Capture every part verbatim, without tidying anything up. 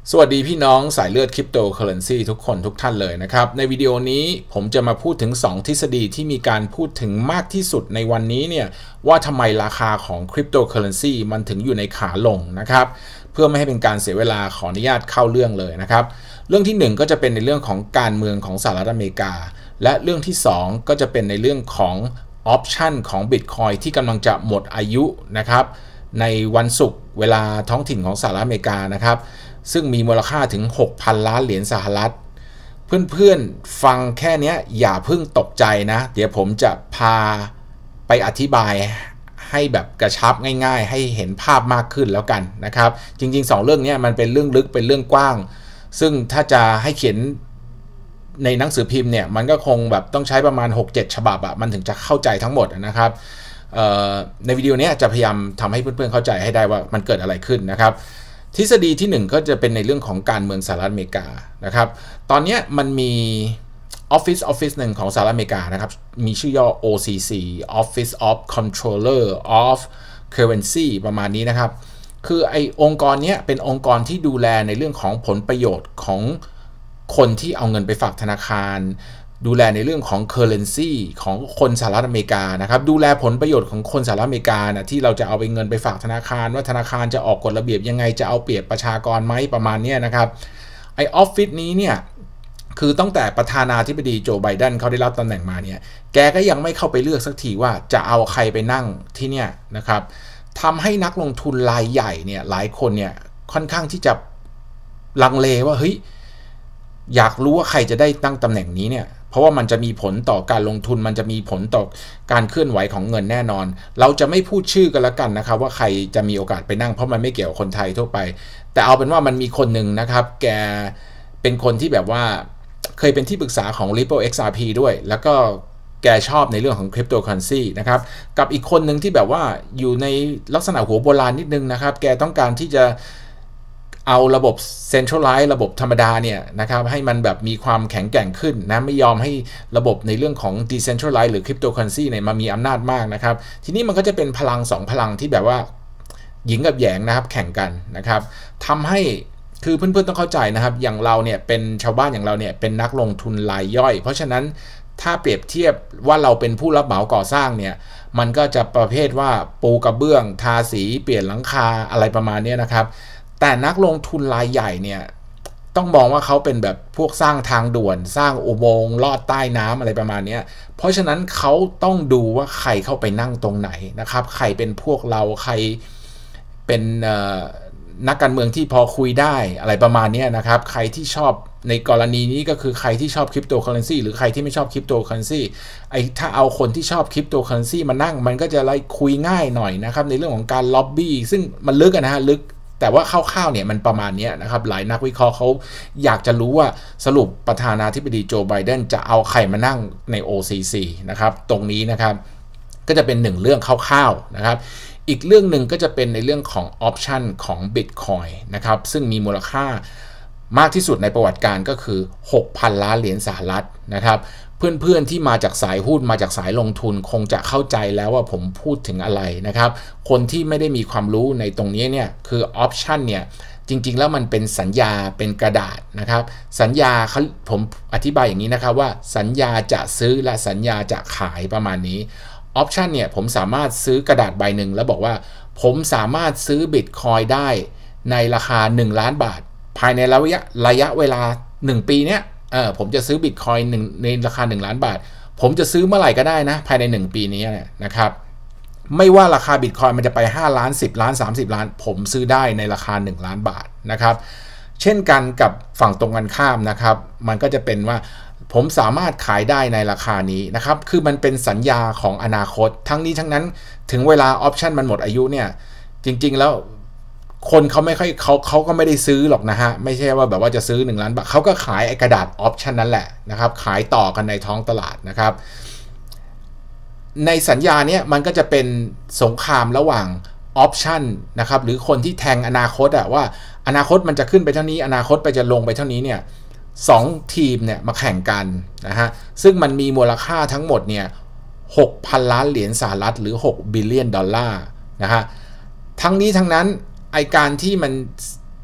สวัสดีพี่น้องสายเลือดคริปโตเคอเรนซีทุกคนทุกท่านเลยนะครับในวิดีโอนี้ผมจะมาพูดถึงสองทฤษฎีที่มีการพูดถึงมากที่สุดในวันนี้เนี่ยว่าทำไมราคาของคริปโตเคอเรนซีมันถึงอยู่ในขาลงนะครับเพื่อไม่ให้เป็นการเสียเวลาขออนุญาตเข้าเรื่องเลยนะครับเรื่องที่หนึ่งก็จะเป็นในเรื่องของการเมืองของสหรัฐอเมริกาและเรื่องที่สองก็จะเป็นในเรื่องของออปชันของ Bitcoin ที่กำลังจะหมดอายุนะครับในวันศุกร์เวลาท้องถิ่นของสหรัฐอเมริกานะครับซึ่งมีมูลค่าถึง หกพัน ล้านเหรียญสหรัฐเพื่อนๆฟังแค่นี้อย่าเพิ่งตกใจนะเดี๋ยวผมจะพาไปอธิบายให้แบบกระชับง่ายๆให้เห็นภาพมากขึ้นแล้วกันนะครับจริงๆสองเรื่องนี้มันเป็นเรื่องลึกเป็นเรื่องกว้างซึ่งถ้าจะให้เขียนในหนังสือพิมพ์เนี่ยมันก็คงแบบต้องใช้ประมาณ หกเจ็ด ฉบับอะมันถึงจะเข้าใจทั้งหมดนะครับในวิดีโอนี้จะพยายามทำให้เพื่อนๆเข้าใจให้ได้ว่ามันเกิดอะไรขึ้นนะครับทฤษฎีที่หนึ่งก็จะเป็นในเรื่องของการเมืองสหรัฐอเมริกานะครับตอนนี้มันมีออฟฟิศออฟฟิศหนึ่งของสหรัฐอเมริกานะครับมีชื่อย่อ โอ ซี ซี Office of Controller of Currency ประมาณนี้นะครับคือไอองค์กรนี้เป็นองค์กรที่ดูแลในเรื่องของผลประโยชน์ของคนที่เอาเงินไปฝากธนาคารดูแลในเรื่องของ currency ของคนสหรัฐอเมริกานะครับดูแลผลประโยชน์ของคนสหรัฐอเมริกานะที่เราจะเอาไปเงินไปฝากธนาคารว่าธนาคารจะออกกฎระเบียบยังไงจะเอาเปรียบประชากรไหมประมาณนี้นะครับไอออฟฟิศนี้เนี่ยคือตั้งแต่ประธานาธิบดีโจไบเดนเขาได้รับตำแหน่งมาเนี่ยแกก็ยังไม่เข้าไปเลือกสักทีว่าจะเอาใครไปนั่งที่เนี่ยนะครับทำให้นักลงทุนรายใหญ่เนี่ยหลายคนเนี่ยค่อนข้างที่จะลังเลว่าเฮ้ยอยากรู้ว่าใครจะได้ตั้งตำแหน่งนี้เนี่ยเพราะว่ามันจะมีผลต่อการลงทุนมันจะมีผลต่อการเคลื่อนไหวของเงินแน่นอนเราจะไม่พูดชื่อกันแล้วกันนะครับว่าใครจะมีโอกาสไปนั่งเพราะมันไม่เกี่ยวกับคนไทยทั่วไปแต่เอาเป็นว่ามันมีคนหนึ่งนะครับแกเป็นคนที่แบบว่าเคยเป็นที่ปรึกษาของ Ripple เอ็กซ์ อาร์ พี ด้วยแล้วก็แกชอบในเรื่องของคริปโตเคอเรนซีนะครับกับอีกคนหนึ่งที่แบบว่าอยู่ในลักษณะหัวโบราณนิดนึงนะครับแกต้องการที่จะเอาระบบ Centralize ระบบธรรมดาเนี่ยนะครับให้มันแบบมีความแข็งแกร่งขึ้นนะไม่ยอมให้ระบบในเรื่องของ Decentralize หรือ Cryptocurrency เนี่ยมามีอำนาจมากนะครับทีนี้มันก็จะเป็นพลังสองพลังที่แบบว่าหญิงกับแหยงนะครับแข่งกันนะครับทำให้คือเพื่อนๆต้องเข้าใจนะครับอย่างเราเนี่ยเป็นชาวบ้านอย่างเราเนี่ยเป็นนักลงทุนรายย่อยเพราะฉะนั้นถ้าเปรียบเทียบว่าเราเป็นผู้รับเหมาก่อสร้างเนี่ยมันก็จะประเภทว่าปูกระเบื้องทาสีเปลี่ยนหลังคาอะไรประมาณนี้นะครับแต่นักลงทุนรายใหญ่เนี่ยต้องมองว่าเขาเป็นแบบพวกสร้างทางด่วนสร้างอุโมงค์ลอดใต้น้ำอะไรประมาณนี้เพราะฉะนั้นเขาต้องดูว่าใครเข้าไปนั่งตรงไหนนะครับใครเป็นพวกเราใครเป็นนักการเมืองที่พอคุยได้อะไรประมาณนี้นะครับใครที่ชอบในกรณีนี้ก็คือใครที่ชอบคริปโตเคอเรนซีหรือใครที่ไม่ชอบคริปโตเคอเรนซีไอ้ถ้าเอาคนที่ชอบคริปโตเคอเรนซีมานั่งมันก็จะไล่คุยง่ายหน่อยนะครับในเรื่องของการล็อบบี้ซึ่งมันลึกนะฮะลึกแต่ว่าคร่าวๆเนี่ยมันประมาณนี้นะครับหลายนักวิเคราะห์เขาอยากจะรู้ว่าสรุปประธานาธิบดีโจไบเดนจะเอาใครมานั่งใน โอ ซี ซี นะครับตรงนี้นะครับก็จะเป็นหนึ่งเรื่องคร่าวๆนะครับอีกเรื่องหนึ่งก็จะเป็นในเรื่องของออปชันของ Bitcoin นะครับซึ่งมีมูลค่ามากที่สุดในประวัติการก็คือ หกพัน ล้านเหรียญสหรัฐนะครับเพื่อนๆที่มาจากสายหุ้นมาจากสายลงทุนคงจะเข้าใจแล้วว่าผมพูดถึงอะไรนะครับคนที่ไม่ได้มีความรู้ในตรงนี้เนี่ยคือออปชันเนี่ยจริงๆแล้วมันเป็นสัญญาเป็นกระดาษนะครับสัญญาเขาผมอธิบายอย่างนี้นะครับว่าสัญญาจะซื้อและสัญญาจะขายประมาณนี้ออปชันเนี่ยผมสามารถซื้อกระดาษใบหนึ่งแล้วบอกว่าผมสามารถซื้อ Bitcoin ได้ในราคาหนึ่งล้านบาทภายในระยะระยะเวลาหนึ่งปีเนี้ยเออผมจะซื้อ Bitcoin หนึ่งในราคาหนึ่งล้านบาทผมจะซื้อเมื่อไหร่ก็ได้นะภายในหนึ่งปีนี้นะครับไม่ว่าราคา Bitcoin มันจะไปห้าล้านสิบล้านสามสิบล้านผมซื้อได้ในราคาหนึ่งล้านบาทนะครับเช่นกันกับฝั่งตรงกันข้ามนะครับมันก็จะเป็นว่าผมสามารถขายได้ในราคานี้นะครับคือมันเป็นสัญญาของอนาคตทั้งนี้ทั้งนั้นถึงเวลาออปชันมันหมดอายุเนี่ยจริงๆแล้วคนเขาไม่ค่อยเขาเขาก็ไม่ได้ซื้อหรอกนะฮะไม่ใช่ว่าแบบว่าจะซื้อหนึ่งล้านบาทเขาก็ขายไอ้กระดาษออปชันนั้นแหละนะครับขายต่อกันในท้องตลาดนะครับในสัญญาเนี้ยมันก็จะเป็นสงครามระหว่างออปชันนะครับหรือคนที่แทงอนาคตอะว่าอนาคตมันจะขึ้นไปเท่านี้อนาคตไปจะลงไปเท่านี้เนี่ยสองทีมเนี่ยมาแข่งกันนะฮะซึ่งมันมีมูลค่าทั้งหมดเนี่ย หกพัน ล้านเหรียญสหรัฐหรือหกบิลเลียนดอลลาร์นะฮะทั้งนี้ทั้งนั้นไอการที่มัน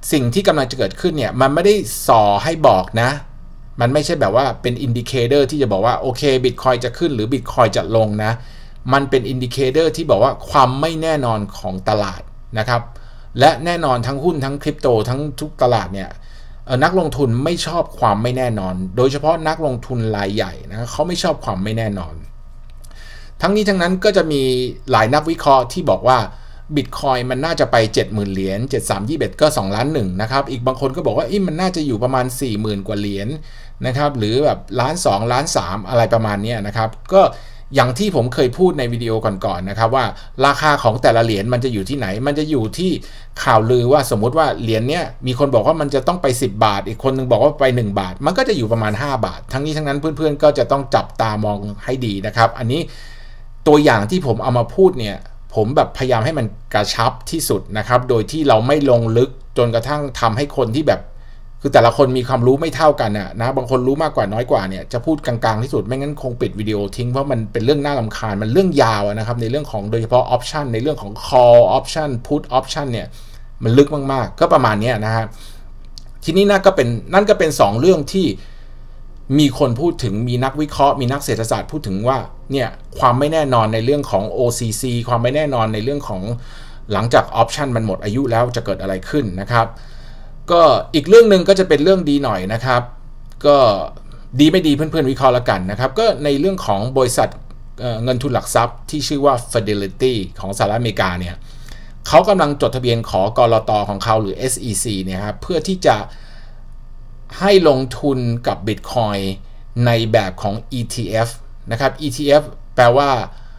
สิ่งที่กำลังจะเกิดขึ้นเนี่ยมันไม่ได้ส่อให้บอกนะมันไม่ใช่แบบว่าเป็นอินดิเคเตอร์ที่จะบอกว่าโอเค Bitcoin จะขึ้นหรือ Bitcoin จะลงนะมันเป็นอินดิเคเตอร์ที่บอกว่าความไม่แน่นอนของตลาดนะครับและแน่นอนทั้งหุ้นทั้งคริปโตทั้งทุกตลาดเนี่ยนักลงทุนไม่ชอบความไม่แน่นอนโดยเฉพาะนักลงทุนรายใหญ่นะเขาไม่ชอบความไม่แน่นอนทั้งนี้ทั้งนั้นก็จะมีหลายนักวิเคราะห์ที่บอกว่า Bitcoin มันน่าจะไป เจ็ดหมื่น เหรียญเจ็ด สาม ยี่สิบเอ็ดก็สองล้านหนึ่งนะครับอีกบางคนก็บอกว่ามันน่าจะอยู่ประมาณ สี่หมื่น กว่าเหรียญนะครับหรือแบบล้านสองล้านสามอะไรประมาณนี้นะครับก็อย่างที่ผมเคยพูดในวิดีโอก่อนๆนะครับว่าราคาของแต่ละเหรียญมันจะอยู่ที่ไหนมันจะอยู่ที่ข่าวลือว่าสมมุติว่าเหรียญเนี้ยมีคนบอกว่ามันจะต้องไปสิบบาทอีกคนนึงบอกว่าไปหนึ่งบาทมันก็จะอยู่ประมาณห้าบาททั้งนี้ทั้งนั้นเพื่อนๆก็จะต้องจับตามองให้ดีนะครับอันนี้ตัวอย่างที่ผมเอามาพูดเนี่ยผมแบบพยายามให้มันกระชับที่สุดนะครับโดยที่เราไม่ลงลึกจนกระทั่งทำให้คนที่แบบคือแต่ละคนมีความรู้ไม่เท่ากันนะนะบางคนรู้มากกว่าน้อยกว่าเนี่ยจะพูดกลางๆที่สุดไม่งั้นคงปิดวิดีโอทิ้งเพราะมันเป็นเรื่องน่ารำคาญมันเรื่องยาวนะครับในเรื่องของโดยเฉพาะ option ในเรื่องของ call option put option เนี่ยมันลึกมากๆก็ประมาณนี้นะฮะทีนี้นั่นก็เป็นนั่นก็เป็นสองเรื่องที่มีคนพูดถึงมีนักวิเคราะห์มีนักเศรษฐศาสตร์พูดถึงว่าเนี่ยความไม่แน่นอนในเรื่องของ โอ ซี ซี ความไม่แน่นอนในเรื่องของหลังจาก option มันหมดอายุแล้วจะเกิดอะไรขึ้นนะครับก็อีกเรื่องหนึ่งก็จะเป็นเรื่องดีหน่อยนะครับก็ดีไม่ดีเพื่อนๆวิเคราะห์แล้วกันนะครับก็ในเรื่องของบริษัทเงินทุนหลักทรัพย์ที่ชื่อว่า Fidelity ของสหรัฐอเมริกาเนี่ยเขากำลังจดทะเบียนขอกลต.ของเขาหรือ เอส อี ซี เนี่ยครับเพื่อที่จะให้ลงทุนกับ Bitcoin ในแบบของ อี ที เอฟ นะครับ อี ที เอฟ แปลว่า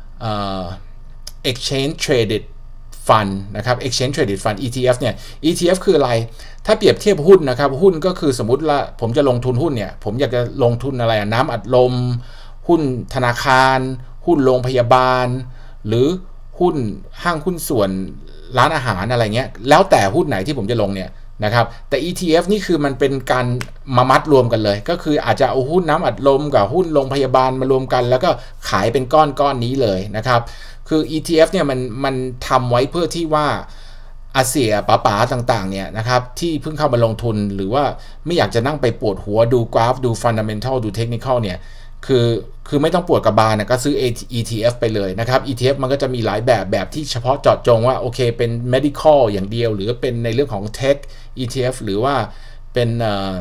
Exchange Traded Fund นะครับ Exchange Traded Fund อี ที เอฟ เนี่ย อี ที เอฟ คืออะไรถ้าเปรียบเทียบหุ้นนะครับหุ้นก็คือสมมุติว่าผมจะลงทุนหุ้นเนี่ยผมอยากจะลงทุนอะไรน้ำอัดลมหุ้นธนาคารหุ้นโรงพยาบาลหรือหุ้นห้างหุ้นส่วนร้านอาหารอะไรเงี้ยแล้วแต่หุ้นไหนที่ผมจะลงเนี่ยนะครับแต่ อี ที เอฟ นี่คือมันเป็นการมามัดรวมกันเลยก็คืออาจจะเอาหุ้นน้ำอัดลมกับหุ้นโรงพยาบาลมารวมกันแล้วก็ขายเป็นก้อนก้อนนี้เลยนะครับคือ อี ที เอฟ เนี่ยมันมันทำไว้เพื่อที่ว่าอาเซียป๋าป๋าต่างๆเนี่ยนะครับที่เพิ่งเข้ามาลงทุนหรือว่าไม่อยากจะนั่งไปปวดหัวดูกราฟดูฟันดัมเมนทัลดูเทคนิคอลเนี่ยคือคือไม่ต้องปวดกระบาลนะก็ซื้อ อี ที เอฟ ไปเลยนะครับ อี ที เอฟ มันก็จะมีหลายแบบแบบที่เฉพาะเจาะจงว่าโอเคเป็น medical อย่างเดียวหรือเป็นในเรื่องของ tech อี ที เอฟ หรือว่าเป็น uh,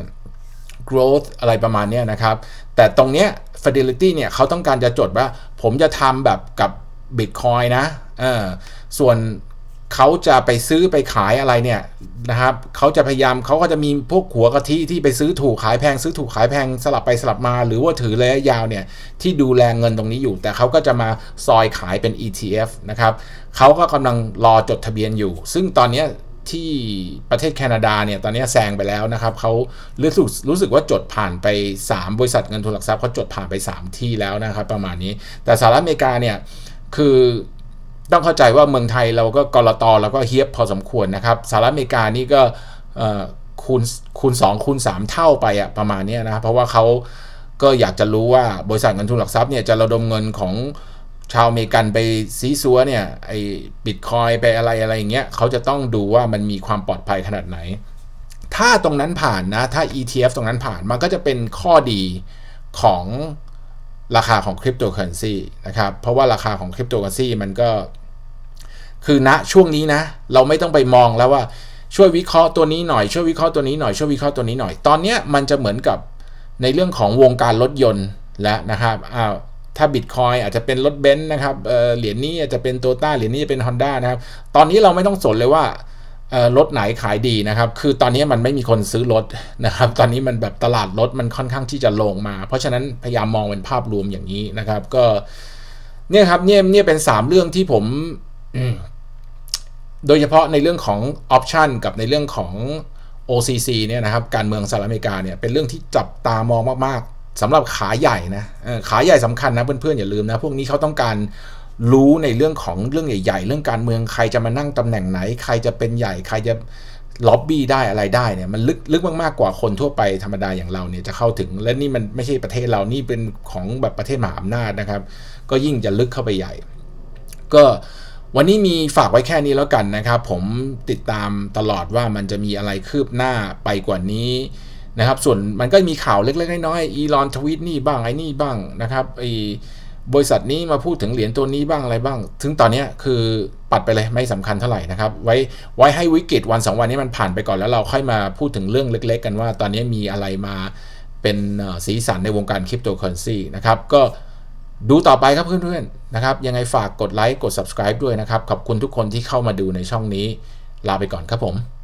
growth อะไรประมาณนี้นะครับแต่ตรงเนี้ย Fidelity เนี่ยเขาต้องการจะจดว่าผมจะทำแบบกับ Bitcoin นะเออส่วนเขาจะไปซื้อไปขายอะไรเนี่ยนะครับเขาจะพยายามเขาก็จะมีพวกหัวกะทิที่ไปซื้อถูกขายแพงซื้อถูกขายแพงสลับไปสลับมาหรือว่าถือระยะยาวเนี่ยที่ดูแลเงินตรงนี้อยู่แต่เขาก็จะมาซอยขายเป็น อี ที เอฟ นะครับเขาก็กำลังรอจดทะเบียนอยู่ซึ่งตอนนี้ที่ประเทศแคนาดาเนี่ยตอนนี้แซงไปแล้วนะครับเขารู้สึกรู้สึกว่าจดผ่านไปสามบริษัทเงินทุนหลักทรัพย์เขาจดผ่านไปสามที่แล้วนะครับประมาณนี้แต่สหรัฐอเมริกาเนี่ยคือต้องเข้าใจว่าเมืองไทยเราก็กลต.แล้วก็เฮียบพอสมควรนะครับสหรัฐอเมริกานี่ก็คูณคูณสองคูณสามเท่าไปอะประมาณนี้นะครับเพราะว่าเขาก็อยากจะรู้ว่าบริษัทเงินทุนหลักทรัพย์เนี่ยจะระดมเงินของชาวอเมริกันไปซีซัวเนี่ยไอ้บิตคอยไปอะไรอะไรอย่างเงี้ยเขาจะต้องดูว่ามันมีความปลอดภัยขนาดไหนถ้าตรงนั้นผ่านนะถ้า อี ที เอฟ ตรงนั้นผ่านมันก็จะเป็นข้อดีของราคาของคริปโตเคอเรนซีนะครับเพราะว่าราคาของคริปโตเคอเรนซีมันก็คือณช่วงนี้นะเราไม่ต้องไปมองแล้วว่าช่วยวิเคราะห์ตัวนี้หน่อยช่วยวิเคราะห์ตัวนี้หน่อยช่วยวิเคราะห์ตัวนี้หน่อยตอนนี้มันจะเหมือนกับในเรื่องของวงการรถยนต์แล้วนะครับอ้าวถ้า Bitcoin อาจจะเป็นรถเบนซ์นะครับ เ, เหรียญนี้อาจจะเป็น Toyota เหรียญนี้จะเป็น Honda นะครับตอนนี้เราไม่ต้องสนเลยว่ารถไหนขายดีนะครับคือตอนนี้มันไม่มีคนซื้อรถนะครับตอนนี้มันแบบตลาดรถมันค่อนข้างที่จะลงมาเพราะฉะนั้นพยายามมองเป็นภาพรวมอย่างนี้นะครับก็เนี่ยครับเนี่ยเนี่ยเป็นสามเรื่องที่ผมโดยเฉพาะในเรื่องของ option กับในเรื่องของ โอ ซี ซี เนี่ยนะครับการเมืองสหรัฐอเมริกาเนี่ยเป็นเรื่องที่จับตามองมากๆสำหรับขาใหญ่นะขาใหญ่สำคัญนะเพื่อนๆอย่าลืมนะพวกนี้เขาต้องการรู้ในเรื่องของเรื่องใหญ่ๆเรื่องการเมืองใครจะมานั่งตำแหน่งไหนใครจะเป็นใหญ่ใครจะล็อบบี้ได้อะไรได้เนี่ยมันลึกลึกมากๆกว่าคนทั่วไปธรรมดาอย่างเราเนี่ยจะเข้าถึงและนี่มันไม่ใช่ประเทศเรานี่เป็นของแบบประเทศมหาอำนาจนะครับก็ยิ่งจะลึกเข้าไปใหญ่ก็วันนี้มีฝากไว้แค่นี้แล้วกันนะครับผมติดตามตลอดว่ามันจะมีอะไรคืบหน้าไปกว่านี้นะครับส่วนมันก็มีข่าวเล็กๆน้อยๆอีลอนทวีตนี่บ้างไอ้นี่บ้างนะครับไอ้บริษัทนี้มาพูดถึงเหรียญตัวนี้บ้างอะไรบ้างถึงตอนนี้คือปัดไปเลยไม่สำคัญเท่าไหร่นะครับไว้ไว้ให้วิกฤตวันสองวันนี้มันผ่านไปก่อนแล้วเราค่อยมาพูดถึงเรื่องเล็กๆกันว่าตอนนี้มีอะไรมาเป็นสีสันในวงการคริปโตเคอเรนซีนะครับก็ดูต่อไปครับเพื่อนๆนะครับยังไงฝากกดไลค์กด ซับสไครบ์ ด้วยนะครับขอบคุณทุกคนที่เข้ามาดูในช่องนี้ลาไปก่อนครับผม